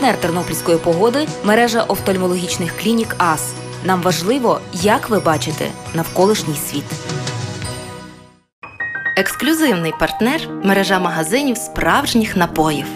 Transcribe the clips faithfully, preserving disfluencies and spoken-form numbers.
Партнер тернопільської погоди – мережа офтальмологічних клінік АС. Нам важливо, як ви бачите навколишній світ. Ексклюзивний партнер – мережа магазинів справжніх напоїв.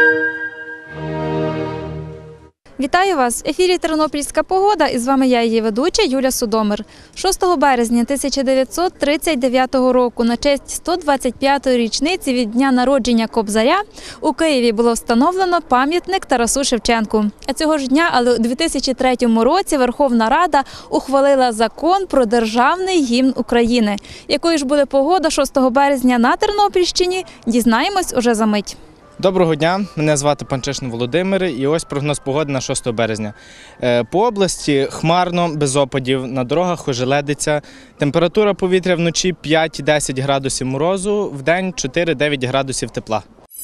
Вітаю вас! В ефірі «Тернопільська погода» і з вами я, її ведуча Юля Судомир. шостого березня тисяча дев'ятсот тридцять дев'ятого року на честь сто двадцять п'ятої річниці від дня народження Кобзаря у Києві було встановлено пам'ятник Тарасу Шевченку. А цього ж дня, але у дві тисячі третьому році Верховна Рада ухвалила закон про державний гімн України. Якою ж буде погода шостого березня на Тернопільщині, дізнаємось уже за мить. Доброго дня, мене звати Панчишин Володимир і ось прогноз погоди на шосте березня. По області хмарно, без опадів, на дорогах ожеледиться. Температура повітря вночі п'ять-десять градусів морозу, вдень чотири-дев'ять градусів тепла.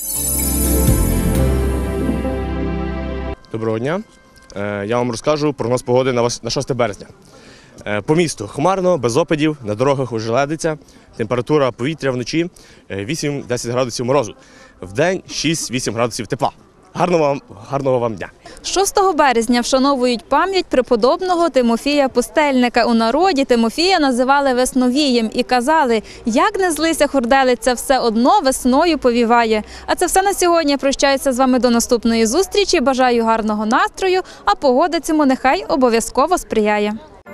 Доброго дня, я вам розкажу прогноз погоди на шосте березня. По місту хмарно, без опадів, на дорогах ожеледиться. Температура повітря вночі вісім-десять градусів морозу. Вдень шість-вісім градусів тепла. Гарного вам, гарного вам дня! шостого березня вшановують пам'ять преподобного Тимофія Пустельника. У народі Тимофія називали Весновієм і казали, як не злися хурделиця, все одно весною повіває. А це все на сьогодні. Прощаюся з вами до наступної зустрічі. Бажаю гарного настрою, а погода цьому нехай обов'язково сприяє.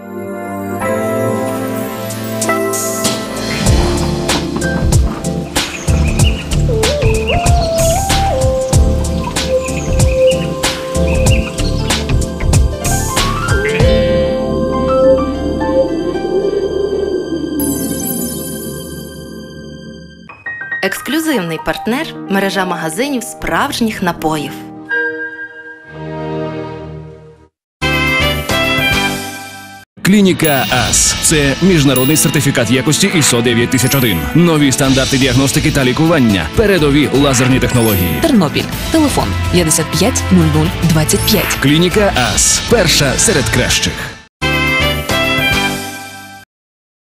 Ексклюзивний партнер – мережа магазинів справжніх напоїв. Клініка АС – це міжнародний сертифікат якості ай ес о дев'ять тисяч один. Нові стандарти діагностики та лікування. Передові лазерні технології. Тернопіль. Телефон п'ятдесят п'ять нуль нуль двадцять п'ять. Клініка АС – перша серед кращих.